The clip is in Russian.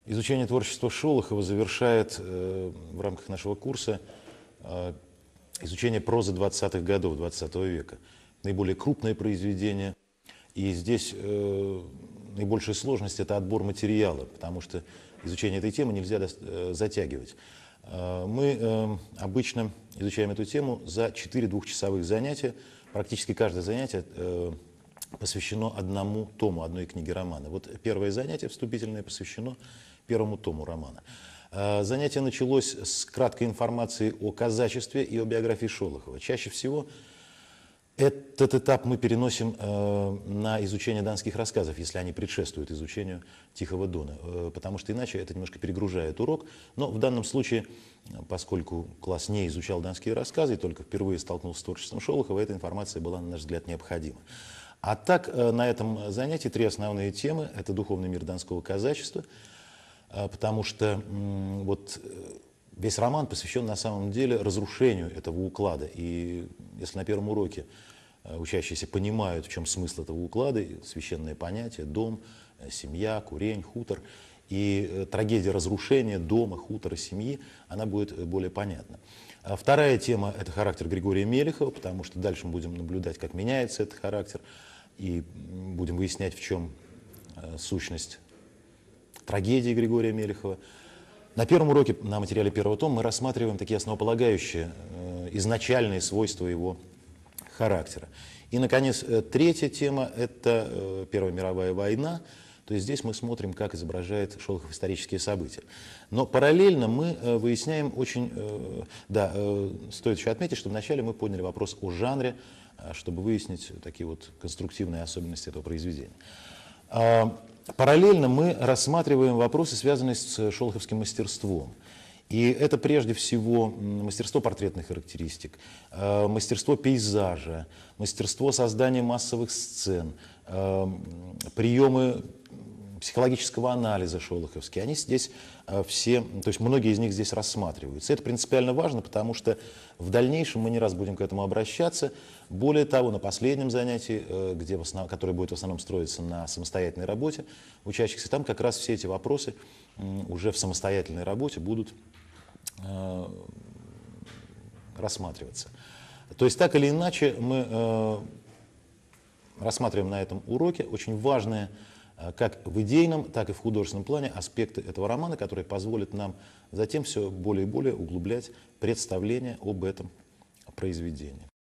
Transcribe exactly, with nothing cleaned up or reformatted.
Изучение творчества Шолохова завершает э, в рамках нашего курса э, изучение прозы двадцатых годов двадцатого века. Наиболее крупное произведение. И здесь э, наибольшая сложность – это отбор материала, потому что изучение этой темы нельзя э, затягивать. Э, мы э, обычно изучаем эту тему за четыре двухчасовых занятия. Практически каждое занятие э, посвящено одному тому, одной книге романа. Вот первое занятие вступительное посвящено первому тому романа. Занятие началось с краткой информации о казачестве и о биографии Шолохова. Чаще всего этот этап мы переносим на изучение донских рассказов, если они предшествуют изучению Тихого Дона, потому что иначе это немножко перегружает урок. Но в данном случае, поскольку класс не изучал донские рассказы и только впервые столкнулся с творчеством Шолохова, эта информация была, на наш взгляд, необходима. А так, на этом занятии три основные темы – это духовный мир донского казачества, потому что вот весь роман посвящен на самом деле разрушению этого уклада. И если на первом уроке учащиеся понимают, в чем смысл этого уклада, священное понятие, дом, семья, курень, хутор, и трагедия разрушения дома, хутора, семьи, она будет более понятна. Вторая тема – это характер Григория Мелехова, потому что дальше мы будем наблюдать, как меняется этот характер, и будем выяснять, в чем сущность трагедии Григория Мелехова. На первом уроке на материале первого тома мы рассматриваем такие основополагающие, э, изначальные свойства его характера. И, наконец, э, третья тема – это э, Первая мировая война. То есть здесь мы смотрим, как изображает Шолохов исторические события. Но параллельно мы э, выясняем очень… Э, да, э, стоит еще отметить, что вначале мы подняли вопрос о жанре, э, чтобы выяснить такие вот конструктивные особенности этого произведения. Параллельно мы рассматриваем вопросы, связанные с шолоховским мастерством. И это прежде всего мастерство портретных характеристик, мастерство пейзажа, мастерство создания массовых сцен, приемы психологического анализа шолоховские. Они здесь все, то есть многие из них здесь рассматриваются. Это принципиально важно, потому что в дальнейшем мы не раз будем к этому обращаться. Более того, на последнем занятии, где в основном, которое будет в основном строиться на самостоятельной работе учащихся, там как раз все эти вопросы уже в самостоятельной работе будут э, рассматриваться. То есть так или иначе мы э, рассматриваем на этом уроке очень важные как в идейном, так и в художественном плане аспекты этого романа, которые позволят нам затем все более и более углублять представление об этом произведении.